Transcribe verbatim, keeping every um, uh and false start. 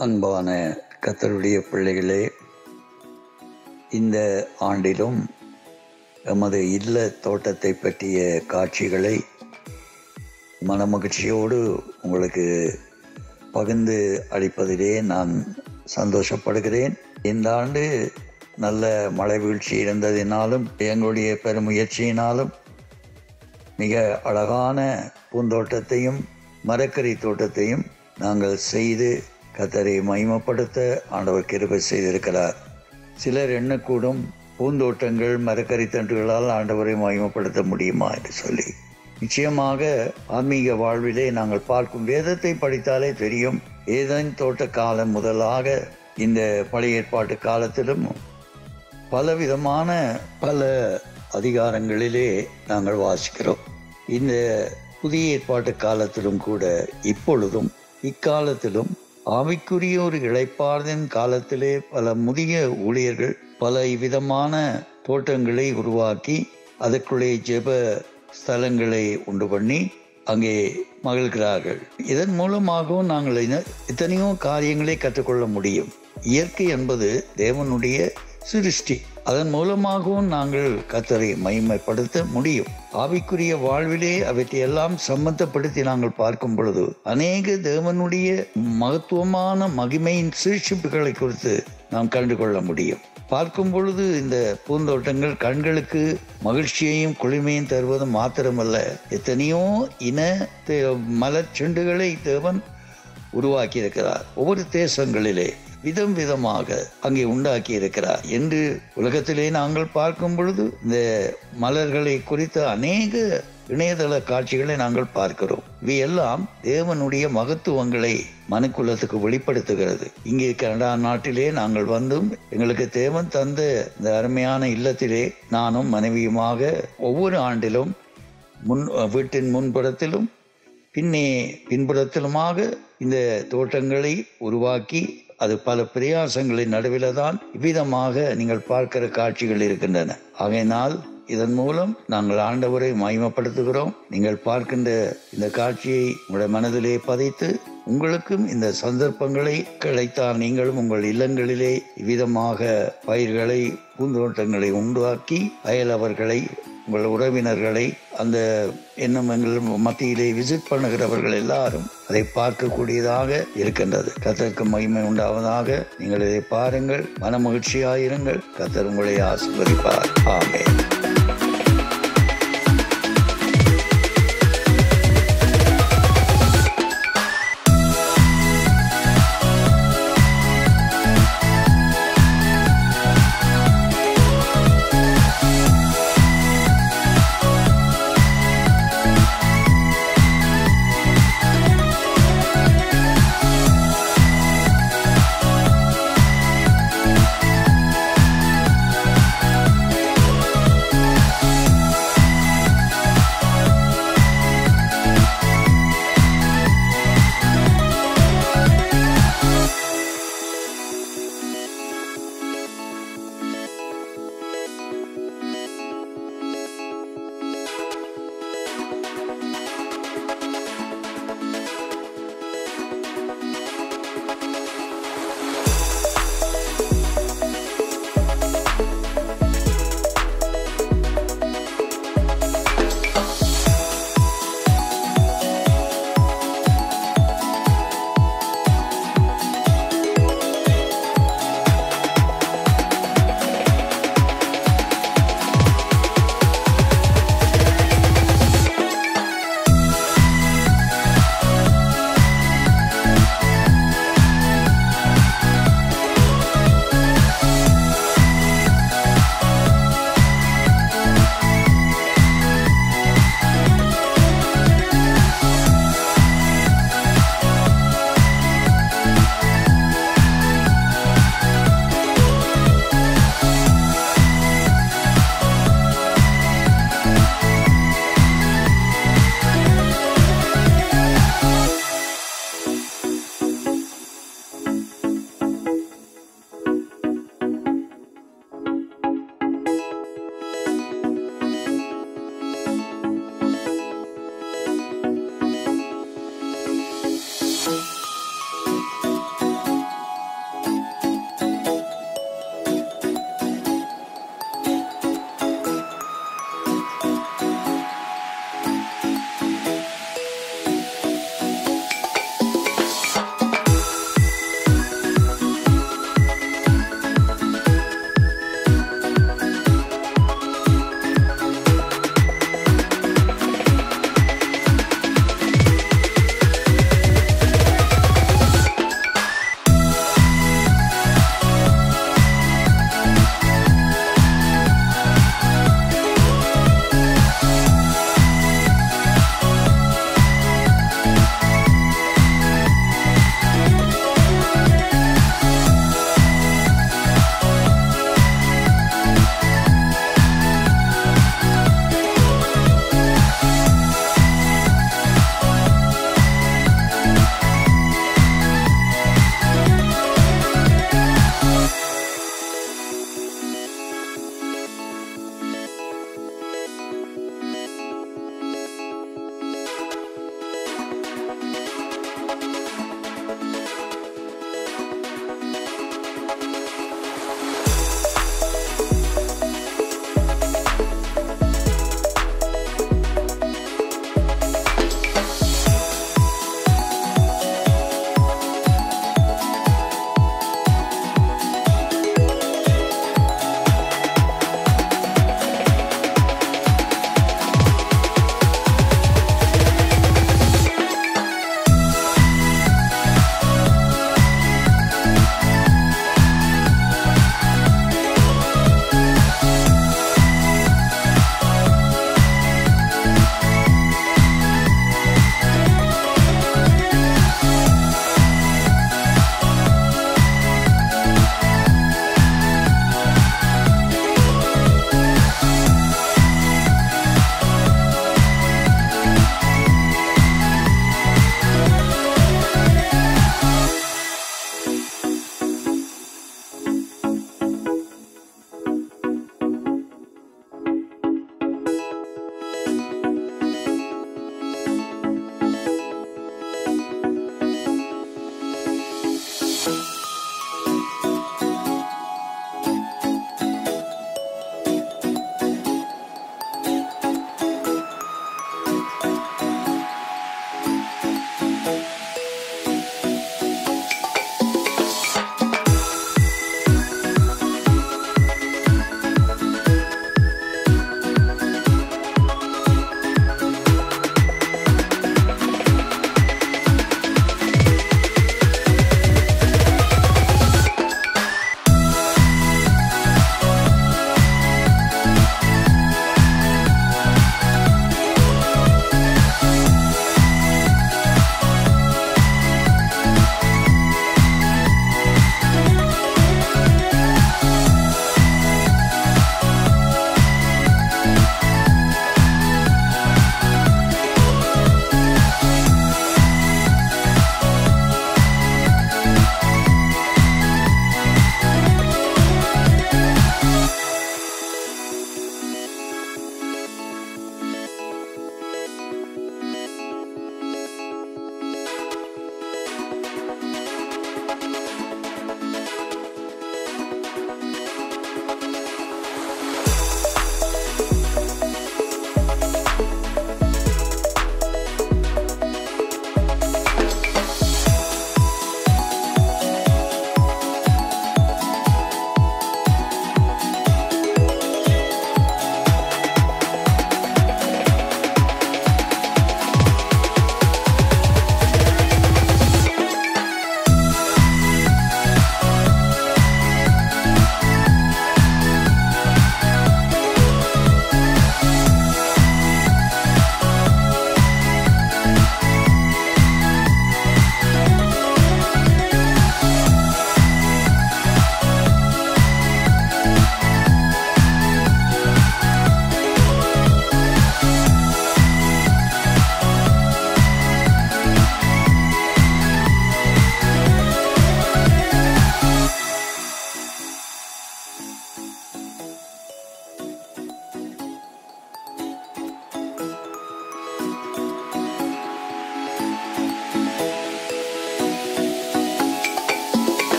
அன்பான கர்த்தருடைய பிள்ளைகளே, இந்த ஆண்டிலும் எமது இல்ல தோட்டத்தை பற்றிய காட்சிகளை மனமகிழ்ச்சியோடு உங்களுக்கு பகிர்ந்து அளிப்பதிலே நான் சந்தோஷப்படுகிறேன். இந்த ஆண்டு நல்ல மழை வீழ்ச்சி இருந்ததினாலும் எங்களுடைய பெருமுயற்சியினாலும் மிக அழகான பூந்தோட்டத்தையும் மரக்கறி தோட்டத்தையும் நாங்கள் செய்து கர்த்தரை மகிமைப்படுத்த ஆண்டவர் கிருபை செய்திருக்கிறார். சிலர் எண்ணக்கூடும், பூந்தோட்டங்கள் மரக்கறி தண்டுகளால் ஆண்டவரை மகிமைப்படுத்த முடியுமா என்று சொல்லி. நிச்சயமாக ஆன்மீக வாழ்விலே நாங்கள் பார்க்கும் வேதத்தை படித்தாலே தெரியும். ஏதேன் தோட்ட காலம் முதலாக இந்த பழைய ஏற்பாட்டு காலத்திலும் பலவிதமான பல அதிகாரங்களிலே நாங்கள் வாசிக்கிறோம். இந்த புதிய ஏற்பாட்டு காலத்திலும் கூட இப்பொழுதும் இக்காலத்திலும் ஆவிக்குரிய ஒரு இளைப்பாறுதலின் காலத்திலே பல முதிய ஊழியர்கள் பல விதமான தோட்டங்களை உருவாக்கி அதற்குள்ளே ஜெப ஸ்தலங்களை உண்டு பண்ணி அங்கே மகிழ்கிறார்கள். இதன் மூலமாகவும் நாங்கள் எத்தனையோ காரியங்களை கற்றுக்கொள்ள முடியும். இயற்கை என்பது தேவனுடைய சிருஷ்டி. அதன் மூலமாகவும் நாங்கள் கர்த்தரை மகிமைப்படுத்த முடியும். ஆவிக்குரிய வாழ்விலே அவற்றையெல்லாம் சம்பந்தப்படுத்தி நாங்கள் பார்க்கும் பொழுது அநேக தேவனுடைய மகத்துவமான மகிமையின் சிருஷ்டிப்புகளை குறித்து நாம் கண்டு கொள்ள முடியும். பார்க்கும் பொழுது இந்த பூந்தோட்டங்கள் கண்களுக்கு மகிழ்ச்சியையும் குளிமையும் தருவது மாத்திரமல்ல, எத்தனையோ இன மலர் செண்டுகளை தேவன் உருவாக்கி இருக்கிறார். ஒவ்வொரு தேசங்களிலே விதம் விதமாக அங்கே உண்டாக்கி இருக்கிறார் என்று உலகத்திலே நாங்கள் பார்க்கும் பொழுது இந்த மலர்களை குறித்த அநேக இணையதள காட்சிகளை நாங்கள் பார்க்கிறோம். இவையெல்லாம் தேவனுடைய மகத்துவங்களை மனுக்குலத்துக்கு வெளிப்படுத்துகிறது. இங்கே கனடா நாட்டிலே நாங்கள் வந்தும் எங்களுக்கு தேவன் தந்த இந்த அருமையான இல்லத்திலே நானும் மனைவியுமாக ஒவ்வொரு ஆண்டிலும் முன் வீட்டின் முன்புறத்திலும் பின்னே பின்புறத்திலுமாக இந்த தோட்டங்களை உருவாக்கி அது பல பிரயாசங்களின் நடுவில் தான் இவ்விதமாக நீங்கள் பார்க்கிற காட்சிகள் இருக்கின்றன. ஆகையினால் இதன் மூலம் நாங்கள் ஆண்டவரை மகிமைப்படுத்துகிறோம். நீங்கள் பார்க்கின்ற இந்த காட்சியை உங்களுடைய மனதிலே பதித்து உங்களுக்கும் இந்த சந்தர்ப்பங்களை கிடைத்தால் நீங்களும் உங்கள் இல்லங்களிலே இவ்விதமாக பயிர்களை பூந்தோட்டங்களை உண்டாக்கி அயலவர்களை உங்கள் உறவினர்களை அந்த இன்னும் எங்கள் மத்தியிலே விசிட் பண்ணுகிறவர்கள் எல்லாரும் அதை பார்க்கக்கூடியதாக இருக்கின்றது. கர்த்தருக்கு மகிமை உண்டாவதாக. நீங்கள் இதை பாருங்கள், மன மகிழ்ச்சியாயிருங்கள். கர்த்தர் உங்களை ஆசீர்வதிப்பார். ஆமென்.